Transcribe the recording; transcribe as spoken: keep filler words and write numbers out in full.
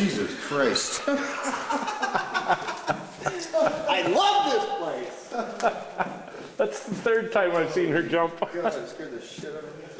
Jesus Christ. I love this place. That's the third time I've seen her jump. God, it scared the shit out of me.